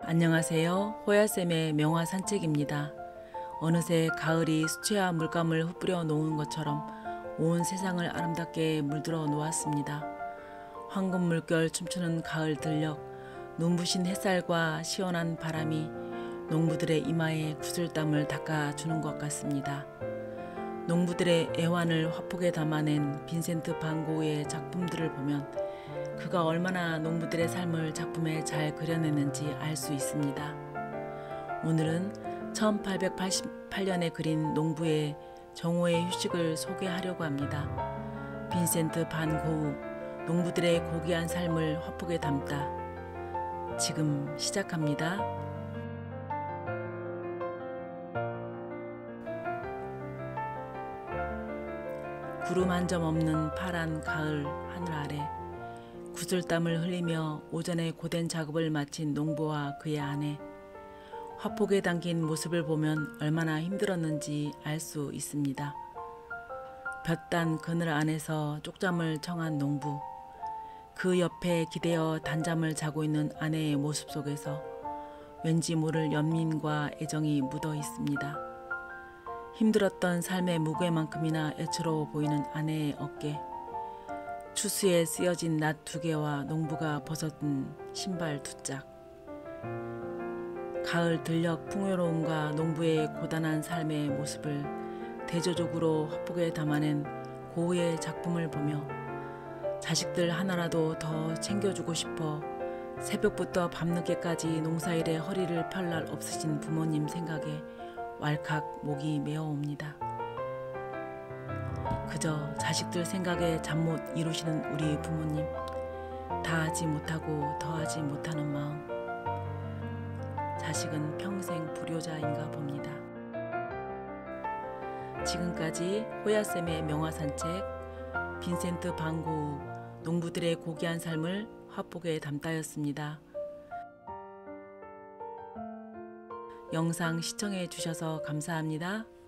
안녕하세요. 호야쌤의 명화 산책입니다. 어느새 가을이 수채화 물감을 흩뿌려 놓은 것처럼 온 세상을 아름답게 물들어 놓았습니다. 황금 물결 춤추는 가을 들녘, 눈부신 햇살과 시원한 바람이 농부들의 이마에 구슬땀을 닦아주는 것 같습니다. 농부들의 애환을 화폭에 담아낸 빈센트 반 고흐의 작품들을 보면 그가 얼마나 농부들의 삶을 작품에 잘 그려내는지 알 수 있습니다. 오늘은 1888년에 그린 농부의 정오의 휴식을 소개하려고 합니다. 빈센트 반 고흐, 농부들의 고귀한 삶을 화폭에 담다. 지금 시작합니다. 구름 한 점 없는 파란 가을 하늘 아래 구슬땀을 흘리며 오전에 고된 작업을 마친 농부와 그의 아내, 화폭에 담긴 모습을 보면 얼마나 힘들었는지 알 수 있습니다. 볕단 그늘 안에서 쪽잠을 청한 농부, 그 옆에 기대어 단잠을 자고 있는 아내의 모습 속에서 왠지 모를 연민과 애정이 묻어 있습니다. 힘들었던 삶의 무게만큼이나 애처로워 보이는 아내의 어깨, 추수에 쓰여진 낫 2개와 농부가 벗어든 신발 2짝. 가을 들녘 풍요로움과 농부의 고단한 삶의 모습을 대조적으로 화폭에 담아낸 고흐의 작품을 보며 자식들 하나라도 더 챙겨주고 싶어 새벽부터 밤늦게까지 농사일에 허리를 펼 날 없으신 부모님 생각에 왈칵 목이 메어옵니다. 그저 자식들 생각에 잠 못 이루시는 우리 부모님, 다 하지 못하고 더하지 못하는 마음. 자식은 평생 불효자인가 봅니다. 지금까지 호야쌤의 명화산책, 빈센트 반 고흐, 농부들의 고귀한 삶을 화폭에 담다였습니다. 영상 시청해 주셔서 감사합니다.